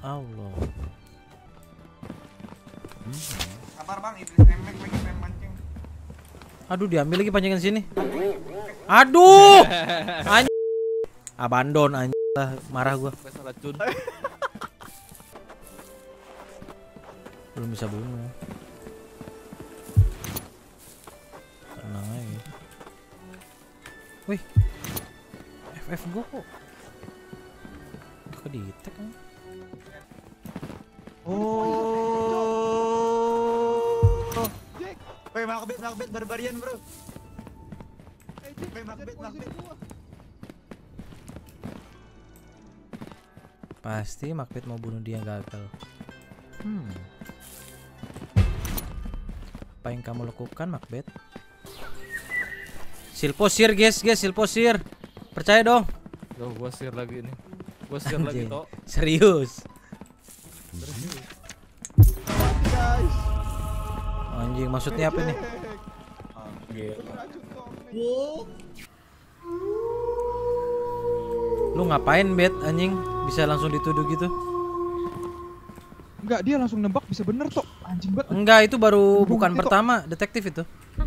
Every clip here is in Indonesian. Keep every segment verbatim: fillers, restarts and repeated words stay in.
Allah. Sabar bang, iblis emek lagi pengen mancing. Aduh, diambil lagi pancingan sini. Aduh. Anj abandon anj lah, marah gua. Racun. Belum bisa bunuh. Tenang aja. Wih. F F gua kok. Kok di-tag kan? Oh. Woi, Macbeth, Macbeth barbarian, bro. Woi, Macbeth, Macbeth. Pasti Macbeth mau bunuh dia gagal. Hmm. Apa yang kamu lakukan, Macbeth? Silposir, guys, guys, silposir. Percaya dong. Yo, gua share lagi nih. Gua share lagi, Tok. Serius. Guys. Anjing, maksudnya apa nih? Lu ngapain, Bet, anjing? Bisa langsung dituduh gitu? Enggak, dia langsung nembak bisa bener Tok. Anjing banget. Enggak, itu baru Bung, bukan Tok. pertama, detektif itu.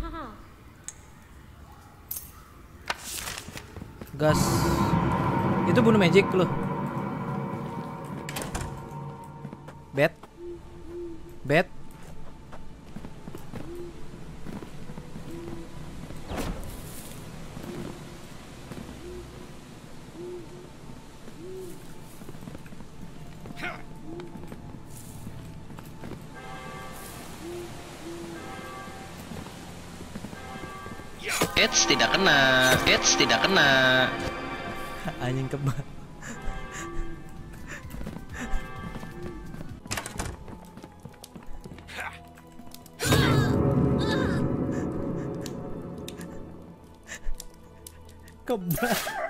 Gas. Itu bunuh magic lu. Bet. Bet. Eits, tidak kena. Eits, tidak kena. Anjing kebal. Kebal.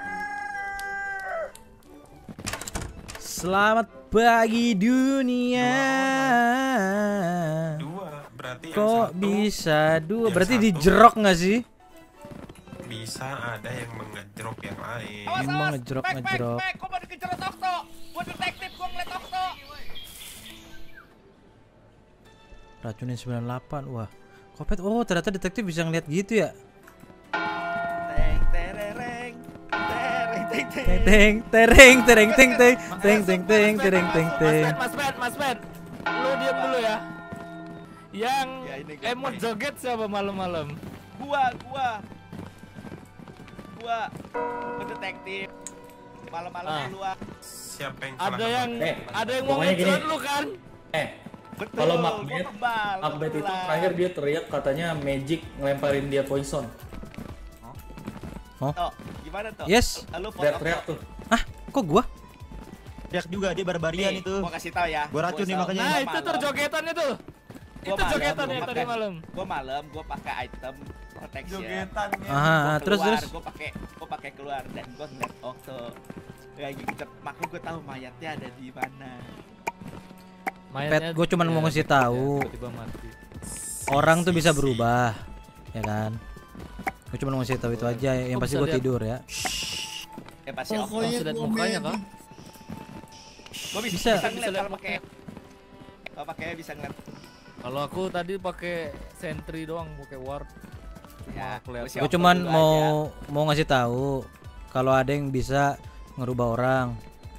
Selamat pagi dunia. Dua, berarti yang Kok satu, bisa dua? yang Berarti satu. dijerok nggak sih? Bisa ada yang mengejrok yang lain. Emang ngejrok ngejrok. Kok mau dikejar Okto? Gua detektif, gua ngeliat Okto. Racunin sembilan puluh delapan. Wah. Kopet. Oh, ternyata detektif bisa ngeliat gitu ya. Teng tereng. Tereng teng teng. Teng teng tereng teng teng teng teng teng tereng teng teng. Mas Ben, Mas Ben. Lu diam dulu ya. Yang Ya, ini gua. emot joget siapa malam-malam? Gua, gua. Gua. Gua detektif. Malam-malam Ah. keluar. Siapa yang Ada salah yang Eh, ada yang mau pokoknya gini. ngejrot lu kan? Eh, Betul. kalau gua Macbeth, kebal, Macbeth itu kebetulan. terakhir dia teriak katanya magic ngelemparin dia poison. Tok, gimana Tok? Yes. Lu foto Teriak-teriak Okto. tuh. Ah, kok gua? Teriak juga dia barbarian Nih, itu. gua kasih tahu ya. Gua racun nih sel- makanya. Nah, gua itu tuh malam. jogetan itu. Gua Itu malam, jogetan gua yang tadi pakai- malam. Gua malam, gua pakai item protection. Jogetan ya. Ah, Gua terus keluar, terus. Gua pakai gua pakai keluar dan gua ngeliat Okto. Lagi kita makanya gua tahu mayatnya ada di mana. Mayatnya Pet, gua cuman mau ya, ngasih ya, tahu. tiba-tiba mati. Orang tuh bisa berubah, ya kan? Gue cuma ngasih tahu itu aja. Yang Kok pasti bisa gue lihat? tidur ya. Ya pasti Okto. Kok bisa lihat mukanya kah? Gua bisa, Bisa. bisa ngeliat Bisa lihat kalau pakai kalau pakai bisa ngeliat. Kalau aku tadi pakai sentry doang, pakai ward. Ya, kelihatan. gua si Gue Okto cuman dulu mau aja. mau ngasih tahu kalau ada yang bisa ngerubah orang.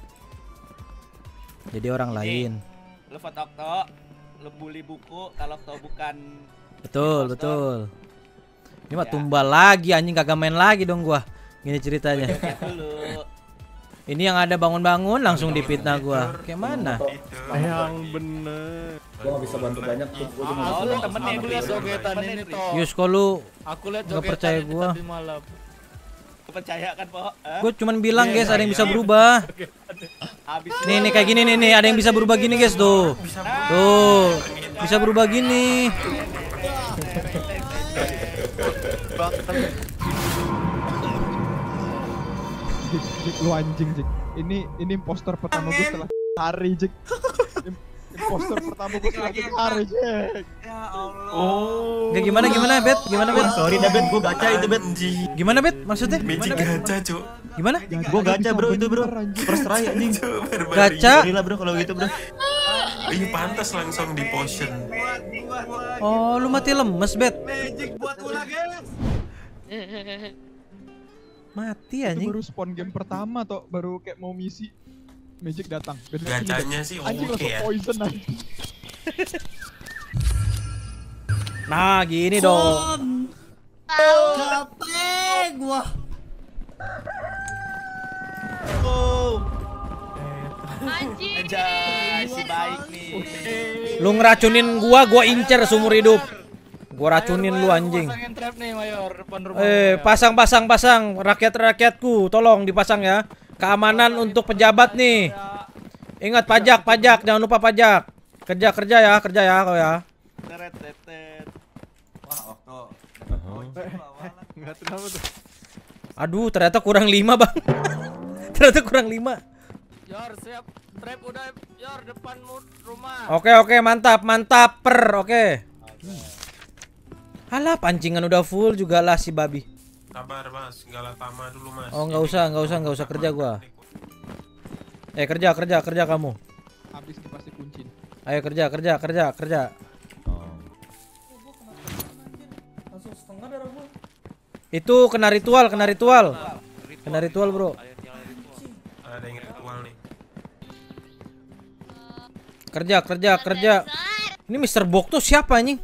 Jadi orang lain. Lu foto Okto, lu bully buku kalau Okto bukan Betul, impostor. betul. Ini mah Ya. tumbal lagi anjing, kagak main lagi dong gua. Gini ceritanya. Joget dulu. Ini yang ada bangun-bangun langsung dipitnah gua. Kayak mana? Yang bener. Gua gak bisa bantu banyak tuh. Gua cuma Oh, bisa lu bantu temenin Aku dulu lihat ya, jogetan temenin ini dulu. toh. Yus, kok lu Aku lihat Nggak jogetan percaya ini gua. tadi malam. Lu percaya kan, Po? Hah? Gue cuman bilang Iya, guys, ada yang iya. bisa berubah. Habis Nih nih kayak gini nih nih, ada yang bisa berubah gini guys tuh. Tuh. Bisa berubah gini. Jik, Jik, lu anjing Jik. Ini ini impostor pertama gue setelah hari Jik. Im- Impostor pertama gue setelah hari Jik. Ya Allah. Oh. Nggak gimana gimana Bet? Gimana Bet? Sorry dah Bet, gua baca itu Bet. Gimana Bet? Maksudnya? Magic Gimana Bet? gacha, Cuk. Gimana? Gua gacha bro itu bro. First try anjing. Gacha? Gila bro kalau gitu bro. Ini pantas langsung di potion. Oh, lu mati lemes, Bet. Magic buat ulah guys. Mati Itu anjing. baru spawn game pertama toh, baru kayak mau misi Magic datang. Besok Gacanya sini, sih Bet. Anjing oke langsung ya. poison anjing. Nah, gini dong. Capek gua. Oh, Anjing. anjay si baik nih. Lu ngeracunin gua, gua incer seumur hidup. Gua racunin lu anjing. Pasangin trap nih, Mayor, depan rumah. Eh, pasang pasang pasang rakyat-rakyatku, tolong dipasang ya. Keamanan untuk pejabat nih. Ingat pajak, pajak, jangan lupa pajak. Kerja kerja ya, kerja ya kau ya. Teret teret. Wah, Okto. Enggak tahu apa tuh. Aduh, ternyata kurang lima, Bang. Ternyata kurang lima. Yor, siap. Trap udah, Yor, depan rumah. Oke, oke, mantap, mantap, per, oke. Alah, pancingan udah full juga lah si babi. Sabar mas, Galatama dulu mas. Oh, nggak usah, nggak usah, nggak usah kerja gua. Eh, kerja, kerja, kerja kamu. Habis nih pasti kuncin. Ayo kerja, kerja, kerja, kerja. Itu kena ritual, kena ritual. Kena ritual, Bro. Ada yang ritual nih. Kerja, kerja, kerja. Ini mister Bok tuh siapa anjing?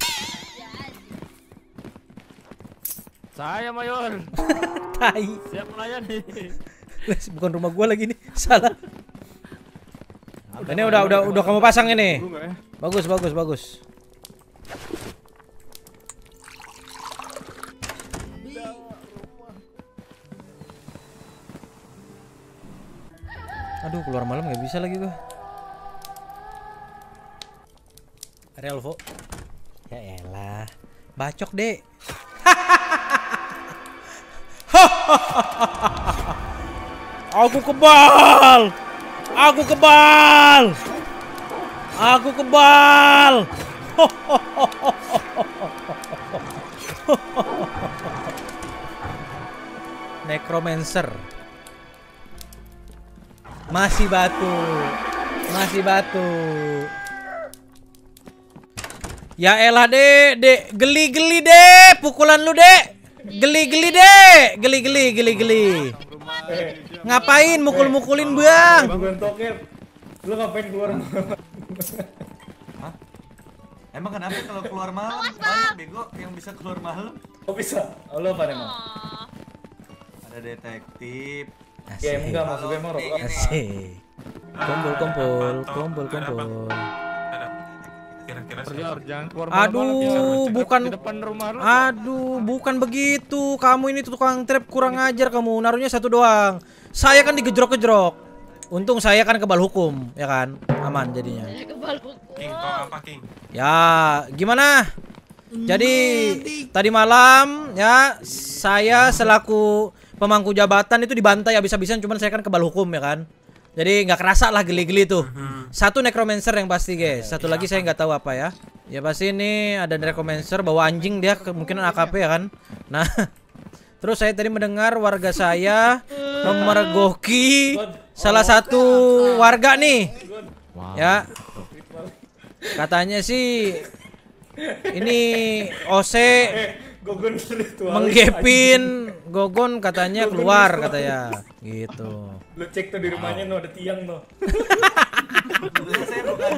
Saya, Mayor. Tai. Siap melayani. Bukan rumah gua lagi nih. Salah. Ini udah udah udah kamu pasang ini. Bagus, bagus, bagus. Aduh, keluar malam nggak bisa lagi gua. Relvo. Ya elah. Bacok, Dek. Aku kebal. Aku kebal. Aku kebal. Necromancer. Masih batu. Masih batu. Ya elah, Dek, Dek, geli-geli, Dek, pukulan lu, Dek. Geli-geli, Dek. Geli-geli, geli-geli. Ngapain mukul-mukulin, Bang? Bukan toket. Lu ngapain keluar malam? Emang kenapa kalau keluar malam banyak bego yang bisa keluar malam? Oh bisa? Oh, lu apa emang? Ada detektif. Ya enggak, maksudnya emang rokok. Asik. Kumpul, kumpul, kumpul, kumpul. Kira-kira Yor, jangan keluar Aduh, bukan. di depan rumah lu. Aduh, bukan begitu. Kamu ini tukang trap, kurang ajar kamu. Naruhnya satu doang. Saya kan digejrok-gejrok. Untung saya kan kebal hukum, ya kan? Aman jadinya. King, kau apa King? Ya, gimana? Jadi tadi malam ya saya selaku pemangku jabatan itu dibantai habis-habisan, cuman saya kan kebal hukum ya kan. Jadi nggak kerasa lah geli-geli tuh. Satu necromancer yang pasti guys. Satu lagi saya nggak tahu apa ya. Ya pasti ini ada necromancer bawa anjing dia, kemungkinan A K P ya kan. Nah, terus saya tadi mendengar warga saya memergoki salah satu warga nih. Ya. Katanya sih ini O C Gogon ritual. menggepin Gogon katanya keluar katanya gitu. Lu cek tuh di rumahnya no, ada tiang no. Saya bukan.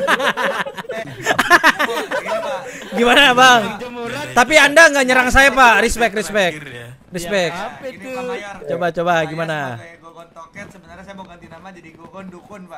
Gimana Bang? Tapi Anda nggak nyerang saya Pak. Respect, respect, Akhirnya. respect. Apa Ini itu? Pak Mayor. Coba, coba Saya gimana? sebagai Gogon Toket sebenarnya saya mau ganti nama jadi Gogon Dukun, Pak.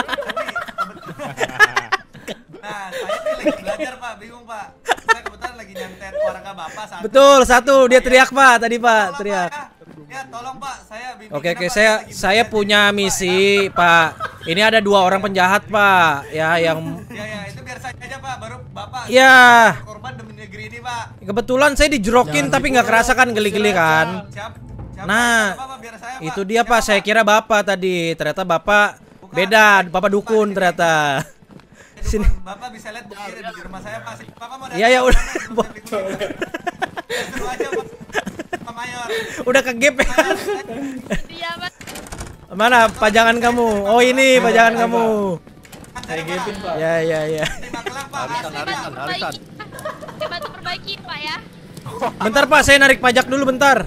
Nah, saya tuh lagi belajar, Pak. Bingung, Pak. Saya kebetulan lagi nyantet warga Bapak saat Betul, satu dia teriak Pak tadi Pak, Tolong, teriak. Pak, ya. Ya, tolong Pak, saya bingung. Oke, oke, kenapa saya lagi saya belajar punya jadi misi, Pak, Pak. Ini ada dua orang penjahat, Pak. Ya, yang ya. Ya, ya, itu biar saya aja, Pak. Baru Bapak Ya. korban demi negeri ini, Pak. kebetulan saya dijerokin tapi nggak kerasa kan geli-geli kan. Siap. Siap, Nah, Pak. Bapak, biar saya, Pak. itu dia Siapa, Pak, saya kira Bapak tadi. Ternyata Bapak Bukan. beda, Bapak dukun ternyata. Dukun. Sini. Bapak bisa lihat bukti di rumah saya, Pak. Bapak mau Iya, ya udah. Suruh aja, Pak. Pak Mayor. Udah ke gap ya. Iya, Mas. Mana pajangan kamu? Oh ini pajangan kamu. Saya gapin, Pak. Ya ya ya. Lima gelang pak. Arisan, arisan, arisan. Dibantu perbaiki, Pak ya. Bentar Pak, saya narik pajak dulu bentar.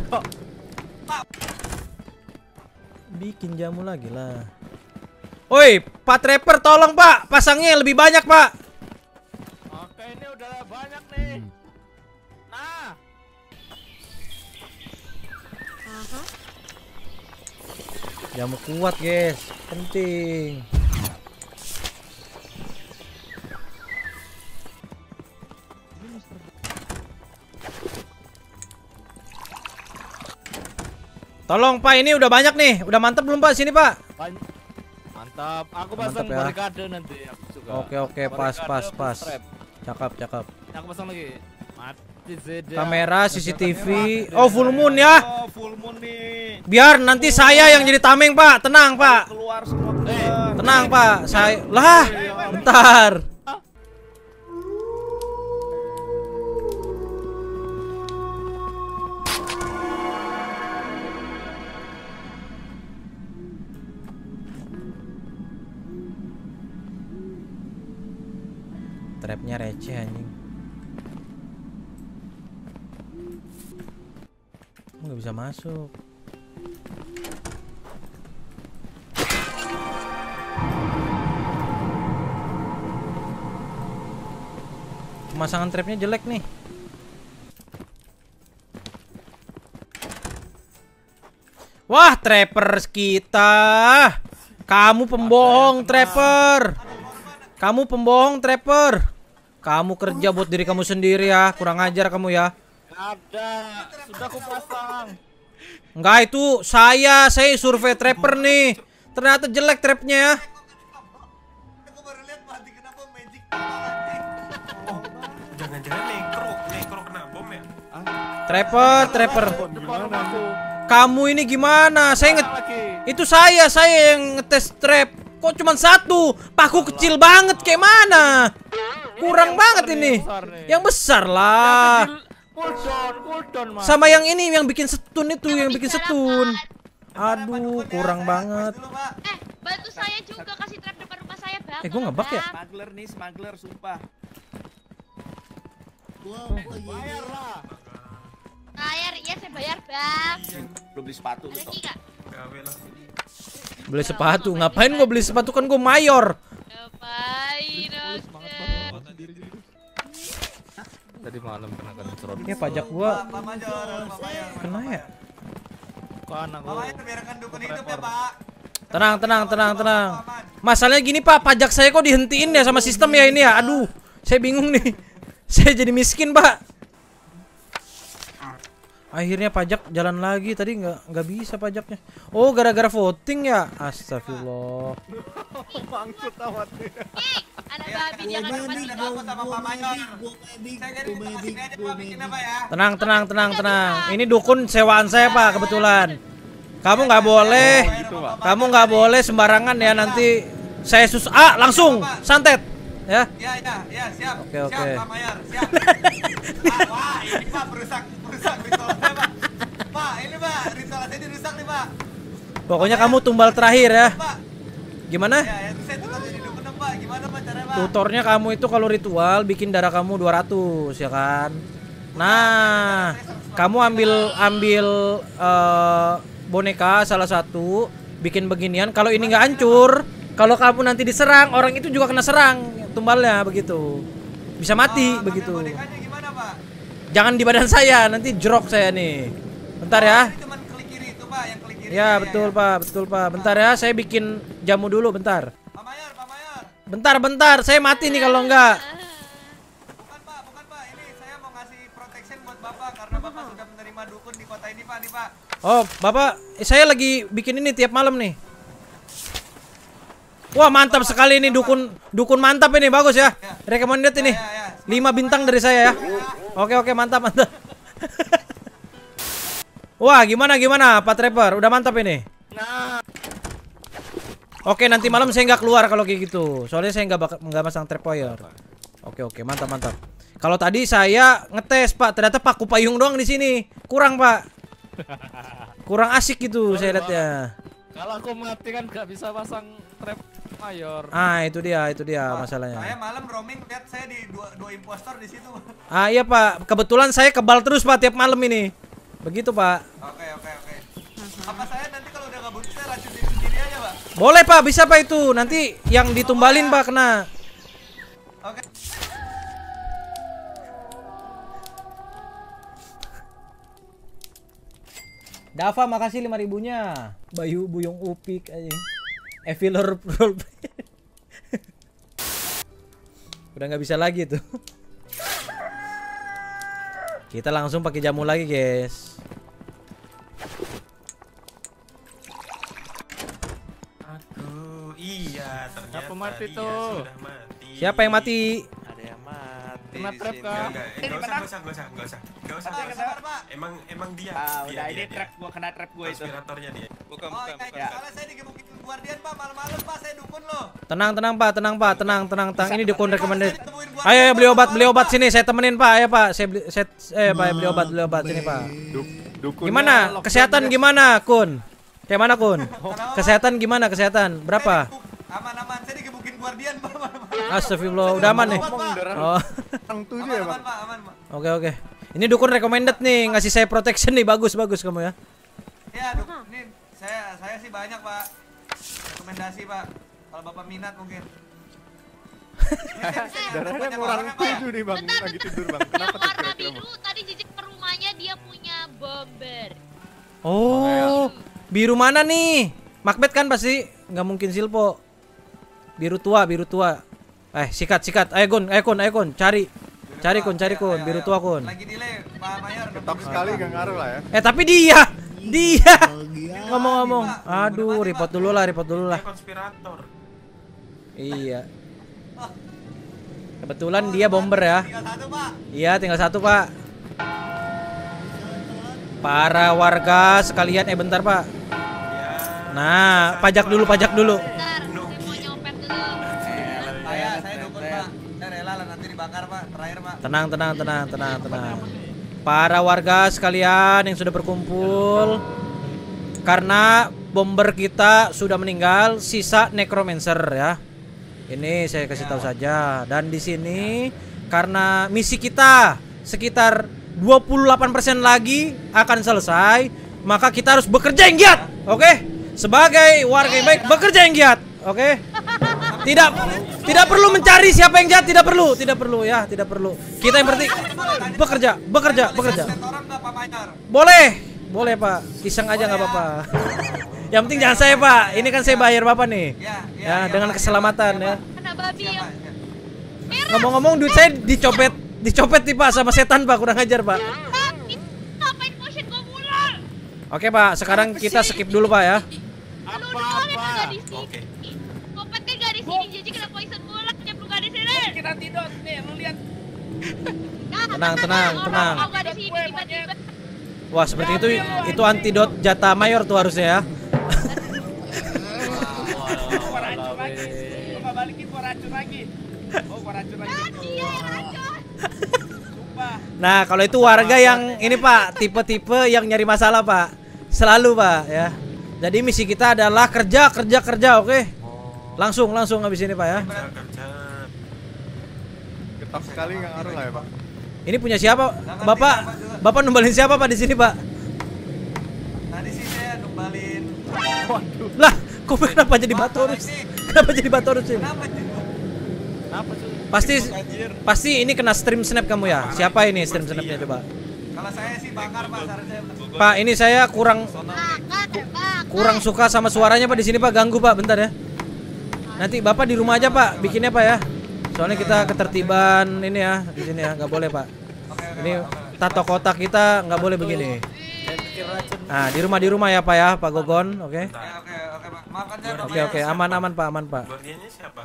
Bikin jamu lagi lah. Oi, Pak Trapper tolong Pak, pasangnya yang lebih banyak Pak. Oke, ini udah banyak nih. Nah, Jamu kuat guys, penting. Tolong Pak, ini udah banyak nih. Udah mantap belum Pak? Sini Pak. ban- mantap. Aku Mantap pasang ya. barikade nanti. Aku suka. Oke oke, pas Barikade pas plus pas. trap. Cakep cakep. Aku pasang lagi. Mati Zeda. Kamera C C T V. Oh full moon ya. Oh, full moon nih. Biar nanti saya yang jadi tameng Pak. Tenang Pak. Keluar semua Eh, keluar. Tenang Pak. Saya lah. Bentar. Trapnya receh anjing. Nggak bisa masuk. Pemasangan trapnya jelek nih. Wah, trappers kita. Kamu pembohong, trapper. Kamu pembohong, trapper. Kamu kerja buat diri kamu sendiri ya. Kurang ajar kamu ya. ada. Sudah aku pasang. Enggak, itu saya, saya survei trapper nih. Ternyata jelek trapnya ya. Aku baru lihat mati kenapa magic. Oh, jangan-jangan nekro, nekro kena bom ya? Trapper, trapper. Depan rumahku. Kamu ini gimana? Saya nge Lagi. Itu saya, saya yang ngetes trap. Kok cuma satu? Paku kecil banget kayak mana? Kurang banget ini. Yang besar lah. Cooldown, cooldown mas. Sama yang ini yang bikin setun itu, yang bikin setun. Aduh, kurang banget. Dulu pak. Eh, bantu saya juga kasih trap depan rumah saya, Bang. Eh, gua ngebug ya? Smuggler nih, smuggler sumpah. Bayar lah. Bayar, iya saya bayar, Bang. Belum beli sepatu lu Lagi toh. Kak. Gawe lah. Beli sepatu, ngapain gua beli sepatu, kan gua mayor. Ngapain, Oke. Tadi malam kena kan serot. Ya pajak gua Pak Major, Pak Mayor. kena ya. Kan aku. Pak Mayor biarkan dukun hidup ya pak. Tenang, tenang, tenang, tenang. Masalahnya gini Pak, pajak saya kok dihentiin ya sama sistem ya ini ya. Aduh, saya bingung nih. Saya jadi miskin Pak. Akhirnya pajak jalan lagi, tadi nggak nggak bisa pajaknya. Oh, gara-gara voting ya. Astagfirullah. Bangkut awat. Anak babi jangan lupa Tidak aku sama Pak Mayor. Saya jadi tukang sini aja pak bikinnya pak ya. Tenang, tenang, tenang, tenang. Ini dukun sewaan saya Pak kebetulan. Kamu nggak boleh, kamu nggak boleh sembarangan ya, nanti saya sus ah langsung santet ya. Ya ya ya siap. Oke, Siap oke. Pak Mayor siap. Ah, wah ini pak berusak berusak ritual saya pak. Pak ini pak ritual saya dirusak nih pak. Pokoknya kamu tumbal terakhir ya. Pak. Gimana? Ya ya saya tuh jadi dukun dong, pak. Gimana pak caranya pak? Tutornya kamu itu kalau ritual bikin darah kamu dua ratus ya kan. Nah, kamu ambil ambil eh, boneka salah satu, bikin beginian. Kalau ini nggak hancur, kalau kamu nanti diserang, orang itu juga kena serang tumbalnya begitu. Bisa mati Oh, begitu. ngambil bonekanya gimana pak? Jangan di badan saya, nanti jerok saya nih. Bentar ya. Ini cuman klik kiri itu pak, yang klik kiri. Ya betul Pak, betul Pak. Bentar ya, saya bikin jamu dulu bentar. Pak Mayor, Pak Mayor. Bentar, bentar, saya mati nih kalau enggak. Bukan pak, bukan pak. Ini saya mau ngasih protection buat bapak karena bapak sudah menerima dukun di kota ini pak, nih pak. Oh, Bapak, eh, saya lagi bikin ini tiap malam nih. Wah, mantap sekali ini dukun dukun mantap ini, bagus ya. Recommended ini. lima bintang dari saya ya. Oke, oke, mantap, mantap. Wah, gimana gimana Pak Trapper? Udah mantap ini. Oke, nanti malam saya nggak keluar kalau kayak gitu. Soalnya saya nggak bak- nggak masang trapwire. Oke, oke, mantap, mantap. Kalau tadi saya ngetes Pak, ternyata paku payung doang di sini. Kurang Pak. Kurang asik gitu saya lihat ya. Kalau aku mati kan nggak bisa pasang trap mayor. Ah, itu dia, itu dia Pak, masalahnya. Saya malam roaming lihat saya di dua, dua impostor di situ. Ah, iya Pak. Kebetulan saya kebal terus Pak tiap malam ini. Begitu Pak. Oke oke oke. Apa saya nanti kalau udah nggak butuh saya racun diri sendiri aja Pak? Boleh Pak, bisa Pak itu. Nanti yang ditumbalin Pak kena. Oke. Dava makasih lima ribunya. Bayu Buyung Upik aja. Evilor roleplay. Udah nggak bisa lagi tuh. Kita langsung pakai jamu lagi, guys. Aku iya ternyata Siapa mati dia tuh? sudah mati. Siapa yang mati? Ada yang mati Kena di trap sini. kah? Enggak, enggak usah, enggak usah, enggak usah, enggak usah. Enggak usah. Sabar, sabar, Pak. Emang emang dia. Ah, dia, udah dia, ini dia. trap gua kena trap gua itu. Konspiratornya dia. Bukan, Oh, iya, iya. Soalnya saya digebukin Guardian Pak malam-malam Pak, saya dukun loh. Tenang, tenang Pak, tenang Pak, tenang, tenang, tenang. Ini dukun recommended. Ayo, ayo beli obat, beli obat sini. Saya temenin Pak, ayo Pak. Saya beli, set, eh Pak, beli obat, beli obat sini Pak. Gimana? Kesehatan gimana, Kun? Kayak mana, Kun? Kesehatan gimana? Kesehatan berapa? Aman-aman, saya digebukin Guardian Pak malam-malam. Astagfirullah, udah aman nih. Oh. Aman, aman Pak, aman Pak. Oke, oke. Ini dukun recommended nih, ngasih saya protection nih. Bagus, bagus kamu ya. Ya, dukun. Ini saya saya sih banyak Pak. Rekomendasi Pak. Kalau Bapak minat mungkin. Darahnya kurang tujuh nih bang, Bentar, lagi bentar. tidur bang. Yang Kenapa tuh warna kira-kira biru tadi jijik ke rumahnya dia punya bomber. Oh, biru mana nih? Macbeth kan pasti, nggak mungkin Silpo. Biru tua, biru tua. Eh, sikat, sikat. Ayo Kun, ayo Kun, ayo Kun, cari. Cari Kun, cari Kun, biru tua Kun. Lagi delay Pak Mayor. Ketok sekali gak ngaruh lah ya. Eh, tapi dia, dia ngomong-ngomong. Aduh, report dulu lah, report dulu lah. Dia konspirator. Iya. Kebetulan dia bomber ya. Tinggal satu Pak. Iya, tinggal satu Pak. Para warga sekalian, eh bentar Pak. Nah, pajak dulu, pajak dulu. Bentar, saya mau nyopet dulu. Saya saya dukun Pak. Saya rela lah nanti dibakar Pak. Terakhir Pak. Tenang, tenang, tenang, tenang, tenang. Para warga sekalian yang sudah berkumpul, karena bomber kita sudah meninggal, sisa necromancer ya. Ini saya kasih tahu saja. Dan di sini karena misi kita sekitar dua puluh delapan persen lagi akan selesai, maka kita harus bekerja yang giat. Oke? Sebagai warga yang baik, bekerja yang giat. Oke? Tidak tidak perlu mencari siapa yang jahat, tidak perlu, tidak perlu ya, tidak perlu. Kita yang penting bekerja, bekerja, bekerja. Orang nggak Pak Mayor. Boleh, boleh Pak. Iseng aja nggak apa-apa. Yang penting jangan saya Pak. Ini kan saya bayar Bapak nih. Ya, Ya, dengan keselamatan ya. Kena babi yang Ngomong-ngomong duit saya dicopet, dicopet nih Pak sama setan Pak, kurang ajar Pak. ngapain motion gua mulai? Oke Pak, sekarang kita skip dulu Pak ya. Lu udah nggak di sini. Oke. Kopetnya nggak di sini, jadi kena poison mulai. Dia belum nggak di sini. Kita tidur nih, lu lihat. Nah, Tenang, tenang, tenang. Kalau nggak di sini tiba-tiba. Wah, seperti itu itu antidot jatah mayor tuh harusnya ya. Gua racun lagi. Gua nggak balikin, gua racun lagi. Oh, gua racun lagi. Iya, racun. Sumpah. Nah, kalau itu warga yang ini Pak, tipe-tipe yang nyari masalah Pak. Selalu Pak ya. Jadi misi kita adalah kerja, kerja, kerja, oke? Langsung, langsung habis ini Pak ya. Kerja, kerja. Ketok sekali gak ngaruh lah ya bang. Ini punya siapa? Bapak, Bapak numbalin siapa Pak di sini Pak? Tadi sih saya numbalin. Lah, kok kenapa jadi Batorus? Kenapa jadi Batorus sih? Kenapa sih? Apa tuh? Pasti, pasti ini kena stream snap kamu ya? Siapa ini stream snapnya coba? Kalau saya sih bakar Pak, saran saya. Pak, ini saya kurang Bakar, bakar. kurang suka sama suaranya Pak di sini Pak, ganggu Pak, bentar ya. Nanti Bapak di rumah aja Pak, bikinnya Pak ya. Soalnya kita ketertiban ini ya di sini ya, nggak boleh Pak. Ini tato kotak kita nggak boleh begini. Nah, di rumah di rumah ya Pak ya, Pak Gogon, oke? Oke, oke, oke Pak. Maafkan saya Pak. Oke oke, aman aman Pak, aman Pak. Guardiannya siapa?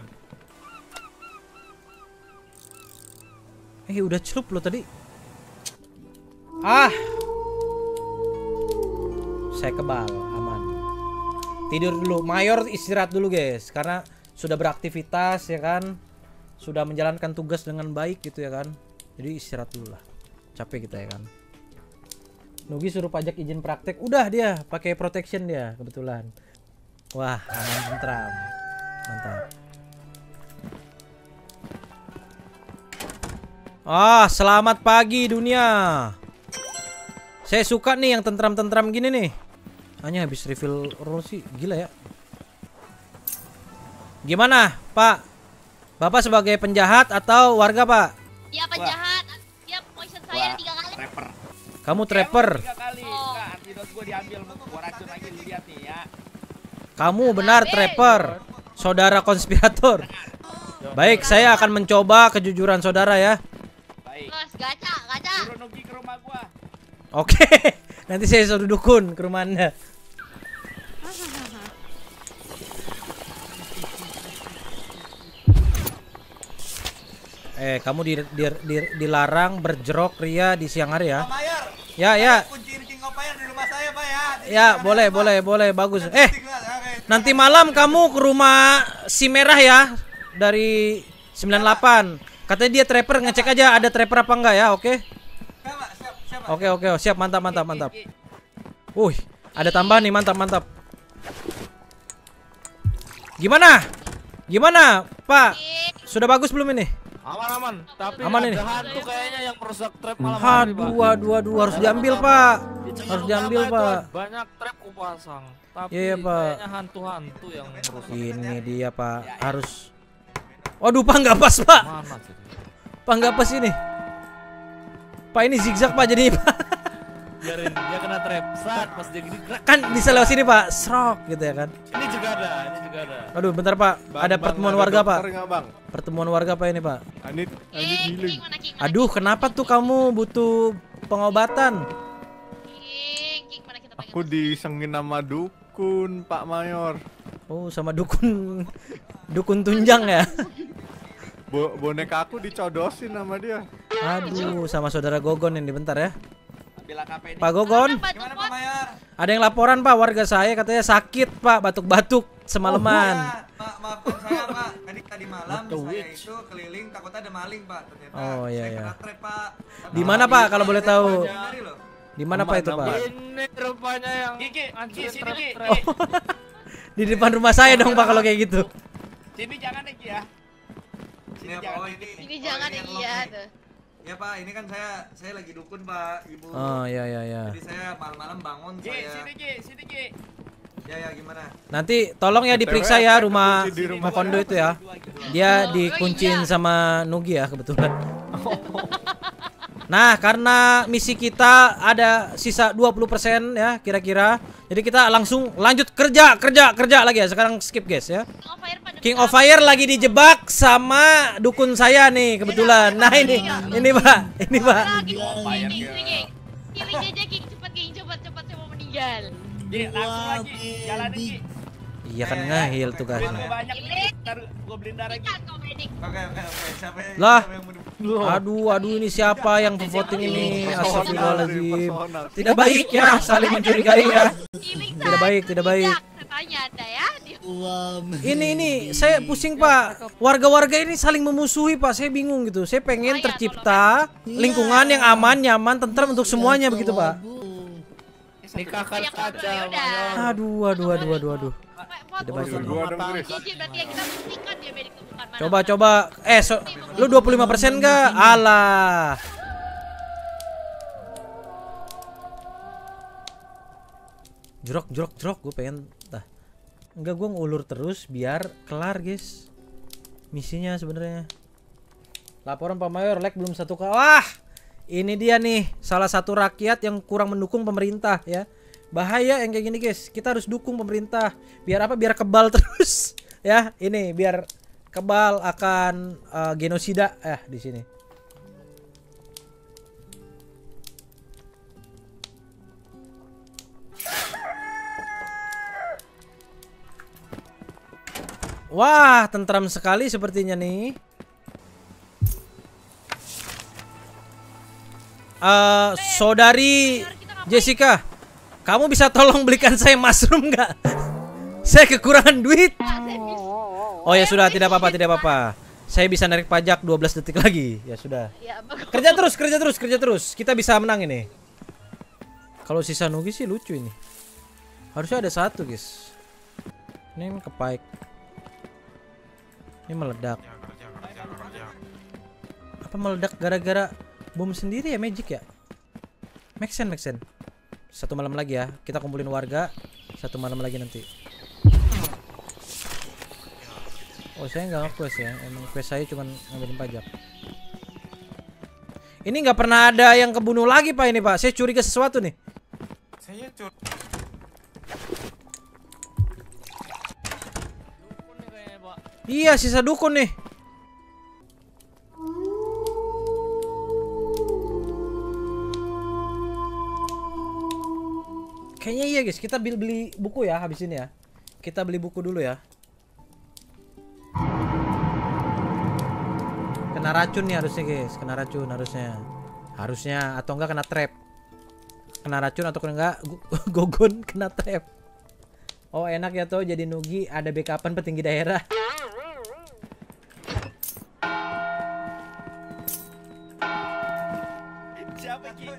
Eh udah celup lo tadi. Ah, saya kebal, aman. Tidur dulu, Mayor istirahat dulu guys, karena sudah beraktivitas ya kan, sudah menjalankan tugas dengan baik gitu ya kan. Jadi istirahat dulu lah, capek kita ya kan. Nugi suruh pajak izin praktek. Udah dia pakai protection dia kebetulan. Wah, aman tentram. Mantap. Ah, selamat pagi dunia. Saya suka nih yang tentram-tentram gini nih. Hanya habis refill roll sih, gila ya. Gimana, Pak? Bapak sebagai penjahat atau warga, Pak? Dia penjahat. Dia poison saya Wah, tiga kali. trapper. Kamu trapper. Tiga kali. Oh. Enggak, antidot gua diambil, gua racun lagi, lu lihat nih ya. Kamu benar trapper. Saudara konspirator. Baik, saya akan mencoba kejujuran saudara ya. Baik. Bos, gacha, gacha. Suruh Nugi ke rumah gua. Oke. Nanti saya suruh dukun ke rumah Anda. Eh, kamu di, di, di, dilarang berjerok ria di siang hari ya? Pak Mayor. Ya, ya. Kunciin King of Fire di rumah saya, Pak ya. Jadi Ya, jangan boleh, ada, Pak. boleh, boleh, bagus. Eh, Oke. nanti malam kamu ke rumah si merah ya dari sembilan delapan. Katanya dia trapper, ngecek aja ada trapper apa enggak ya, oke? Siapa? Siap, siapa? Oke, oke, siap, mantap, mantap, mantap. Wih, ada tambahan nih, mantap, mantap. Gimana? Gimana, Pak? Sudah bagus belum ini? Aman-aman, tapi Aman ada ini. hantu kayaknya yang merusak trap malam hari, Pak. Aduh, aduh, aduh, harus diambil, Pak. Di Harus Cengaluk diambil, Lama itu Pak. banyak trap kupasang, tapi Iya, iya, Pak. kayaknya hantu-hantu yang merusak. Ini dia, Pak. Harus. Waduh, Pak, nggak pas, Pak. Mana sih? Pak, nggak pas ini. Pak, ini zigzag, Pak, jadi, Pak. Biarin dia kena trap. Saat pas dia gini gerak. Kan bisa lewat sini, Pak. Srok gitu ya kan. Ini juga ada, ini juga ada. Aduh, bentar, Pak. Ada pertemuan warga, Pak. Bang? Pertemuan warga apa ini, Pak? Anit, anit King, healing. King mana King? Mana Aduh, kenapa tuh kamu butuh pengobatan? King, King mana kita panggil? Aku disengin sama dukun, Pak Mayor. Oh, sama dukun dukun tunjang ya? Bo boneka aku dicodosin sama dia. Aduh, sama saudara Gogon ini bentar ya. Ambil A K P ini. Pak Gogon, Bantu Gimana, Pak pot. Mayor? ada yang laporan, Pak, warga saya katanya sakit, Pak, batuk-batuk semalaman. Ya, ma maafkan saya, Pak. Tadi tadi malam saya itu keliling takutnya ada maling, Pak. Ternyata Oh, iya, saya iya. kena trap, Pak. Di mana, Pak, kalau boleh Saya tahu? hindari loh. Di mana, Pak, itu, Pak? Ini rupanya yang Ki, Ki, Ki, anjurin sini, trap Ki. trap. Oh, di depan rumah saya dong, Pak, kalau kayak gitu. Sini jangan deh, Ki, ya. Sini Ini, jangan. oh, ini, Ini oh, jangan yang iya lock nih. tuh. Ya, Pak, ini kan saya saya lagi dukun, Pak, Ibu. Oh, ya, ya, ya. Jadi saya malam-malam bangun Ki, saya. sini, Ki, sini, Ki. Ya, ya, gimana? Nanti tolong ya diperiksa ya rumah rumah kondo itu ya. Dia dikunciin sama Nugi ya kebetulan. Nah, karena misi kita ada sisa dua puluh persen ya kira-kira. Jadi kita langsung lanjut kerja, kerja, kerja lagi ya. Sekarang skip guys ya. King of Fire pada King of Fire lagi dijebak sama dukun saya nih kebetulan. Nah, ini ini, Pak. Ini, Pak. King of Fire, King, King, King. Healing aja, King, cepat, King, cepat, cepat, saya mau meninggal. Ki, langsung lagi. Jalan Ki. Iya kan ngehil tuh Duit guys. gua banyak nih. Ntar gua beliin darah Ki. Ikan kau medik. Oke, oke, oke. Siapa yang Lah. siapa yang mau Aduh, aduh ini siapa yang voting ini? Astagfirullahaladzim. Personal. Tidak baik ya, saling mencurigai ya. Healing Tidak baik, tidak baik. Katanya ada ya. Dia- Ini ini saya pusing, Pak. Warga-warga ini saling memusuhi, Pak. Saya bingung gitu. Saya pengen tercipta lingkungan yang aman, nyaman, tentram untuk semuanya begitu, Pak. Nikahkan Yang saja, ngobrol, yaudah. Mayor. Aduh, aduh, aduh, aduh, aduh. Pak, Tidak pot. baik ini. Dua dong, Chris. Jijik, berarti ya kita buktikan dia medik itu bukan mana. Coba coba eh so, lu dua puluh lima persen enggak? Alah. Jrok jrok jrok gue pengen tah. Enggak, gue ngulur terus biar kelar, guys. Misinya sebenarnya. Laporan Pak Mayor, like belum satu k. Wah. Ini dia nih, salah satu rakyat yang kurang mendukung pemerintah ya. Bahaya yang kayak gini, guys. Kita harus dukung pemerintah. Biar apa? Biar kebal terus. Ya, ini biar kebal akan uh, genosida eh di sini. Wah, tentram sekali sepertinya nih. Uh, saudari Jessica, kamu bisa tolong belikan saya mushroom nggak? Saya kekurangan duit. Oh ya sudah, tidak apa-apa, tidak apa-apa. Saya bisa narik pajak dua belas detik lagi. Ya sudah. Ya, bagus. Kerja terus, kerja terus, kerja terus. Kita bisa menang ini. Kalau sisa Nugi sih lucu ini. Harusnya ada satu, guys. Ini kepaik. Ini meledak. Apa meledak gara-gara bom sendiri ya Magic ya? Make sense, make sense. Satu malam lagi ya. Kita kumpulin warga. Satu malam lagi nanti. Oh, saya nggak nge-quest ya. Emang quest saya cuma ngambilin pajak. Ini nggak pernah ada yang kebunuh lagi Pak ini Pak. Saya curiga sesuatu nih. Saya cur. Iya, sisa dukun nih. Kayaknya iya guys, kita beli, beli buku ya habis ini ya. Kita beli buku dulu ya. Kena racun nih harusnya guys, kena racun harusnya. Harusnya atau enggak kena trap. Kena racun atau enggak gogon kena trap. Oh enak ya tuh jadi Nugi, ada backupan petinggi daerah. Siapa Ki?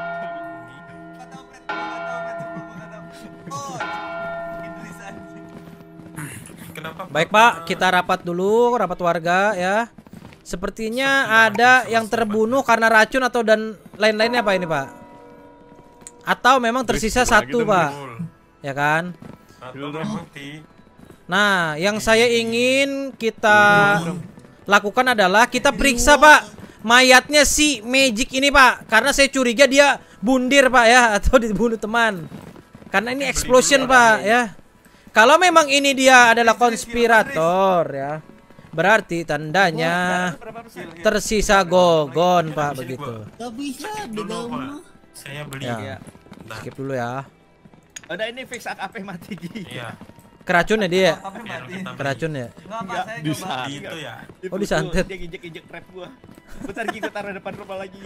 Kenapa? Baik Pak, kita rapat dulu, rapat warga ya. Sepertinya ada yang terbunuh karena racun atau dan lain-lainnya Pak ini Pak. Atau memang tersisa satu Pak. Ya kan? Atau memang ti. Nah, yang saya ingin kita lakukan adalah kita periksa Pak mayatnya si Magic ini Pak. Karena saya curiga dia bundir Pak ya, atau dibunuh teman. Karena ini explosion Pak ya. Kalau memang ini dia adalah konspirator ya, berarti tandanya tersisa gogon Pak begitu. Gak bisa Dulu Pak. Saya beli. Ya. Bentar. Skip dulu ya. Udah ini fix A K P mati Ki. Iya. Keracun ya dia? Apa Biar mati? kita beli. Keracun ya? Enggak Pak, saya coba. Itu ya. Oh, disantet. Dia injek-injek trap gua. Bentar Ki, gua taruh depan rumah lagi.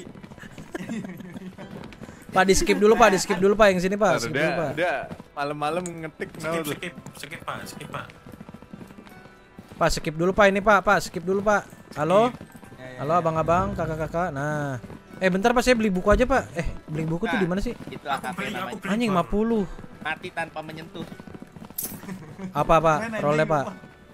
Pak di skip dulu Pak, di skip dulu Pak yang sini Pak, Ntar skip dia, dulu Pak. dia malam-malam ngetik Skip, no tuh. skip, skip Pak, skip Pak. Pak skip dulu Pak ini Pak, Pak skip dulu Pak. Halo? Ya, ya, Halo ya. abang-abang, kakak-kakak. Nah. Eh bentar Pak, saya beli buku aja Pak. Eh, beli buku tuh di mana sih? Itu A K P beli, aku namanya. beli. Anjing lima puluh. Mati tanpa menyentuh. Apa Pak? Main aja Rollnya gitu, Pak.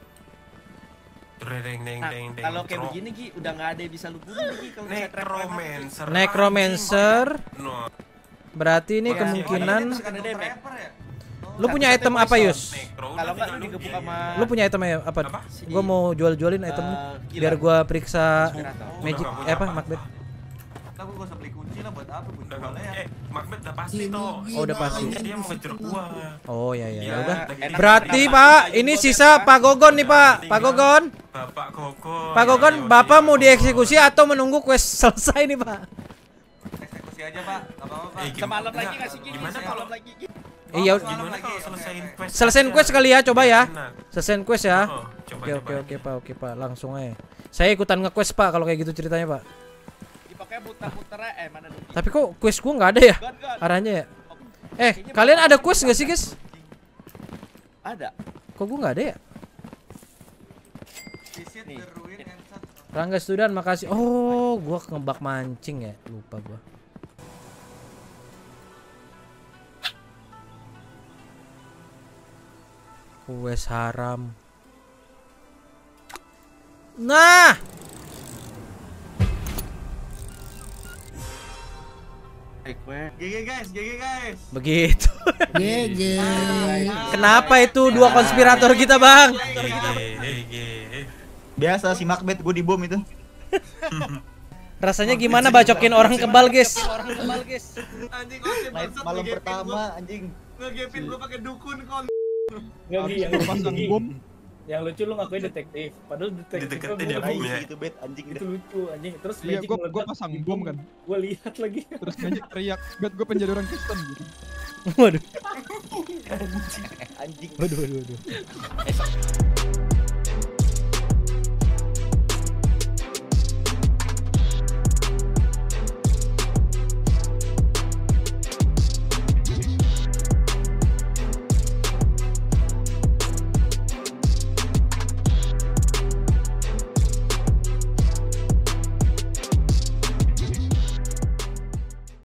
Deng deng Nah, deng deng. kalau kayak begini Ki, udah nggak ada yang bisa lu bunuh Ki kalau bisa trap trap. Necromancer. Necromancer. No. Berarti ini Iya, kemungkinan iya, Ada iya. rapper ya? lu punya item apa Yus? Necro. Kalau nggak lu digebuk sama Lu punya item apa? Apa? Gua mau jual-jualin item Eh, gila. biar gua periksa Konspirator. Magic Udah, eh apa udah, Macbeth. Nah, gua gak usah beli kunci lah buat apa? Buat Udah jualnya ya. Eh, Macbeth udah pasti toh. Oh, udah pasti. Soalnya dia mau ngejer gua. Oh ya ya ya Ya, udah. enak. Berarti Pak, ini sisa Pak Gogon nih Pak. Pak Gogon. Bapak Gogon. Pak Gogon, Ayo, Bapak ayo, mau ayo. dieksekusi atau menunggu quest selesai nih Pak? Eksekusi aja Pak, gak apa-apa Pak. Eh, gimana- Semalam lagi enggak, ngasih Ki. Gimana Semalam kalau lagi Ki. Eh, ya Oh, gimana lagi, kalau oke, selesaiin oke. quest? Selesaiin aja? quest kali ya, coba ya. Enak. Selesaiin quest ya. Oh, coba, Oke coba. oke oke Pak, oke Pak, langsung aja. Saya ikutan nge-quest Pak kalau kayak gitu ceritanya Pak. Ki, pokoknya muter-muter aja. Eh mana lu? Tapi kok quest gua nggak ada ya? Gon, gon. Arahnya ya. Eh, kalian ada quest nggak sih guys? Ada. Kok gua nggak ada ya? Visit Nih. the ruin and such. Rangga Studan, makasih. Oh, gua ngebak mancing ya, lupa gua. Quest haram. Nah, G G guys, G G guys. begitu. G G. Kenapa itu dua konspirator kita, Bang? Biasa si Macbeth gue dibom itu. Rasanya gimana bacokin orang kebal, guys? Anjing konsep Night bangsat, malam ngegepin pertama gua. anjing. Ngegepin gua pakai dukun kon. Nggak Gi, yang Harus pasang lucu, Gi. bom. Yang lucu lu ngakuin detektif. Padahal detektif Dideketin dia, Tai bom ya. itu bet anjing itu dah. lucu anjing. Terus Iya, Magic gua meledak gua pasang di bom kan. Gua lihat lagi. Terus Magic teriak, "Bet gua penjadi orang Kristen" gitu. Waduh, Anjing. waduh, waduh, waduh.